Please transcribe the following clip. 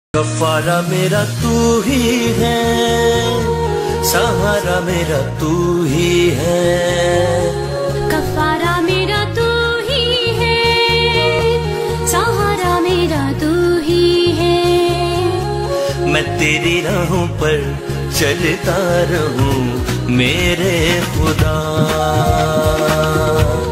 गफ्फारा मेरा तू ही है, सहारा मेरा तू ही है। गफ्फारा मेरा तू ही है, सहारा मेरा तू ही है। मैं तेरी राहों पर चलता रहूं मेरे खुदा।